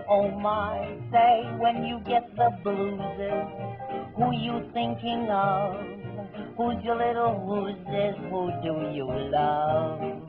Oh my, say when you get the blues, who you thinking of? Who's your little who's this? Who do you love?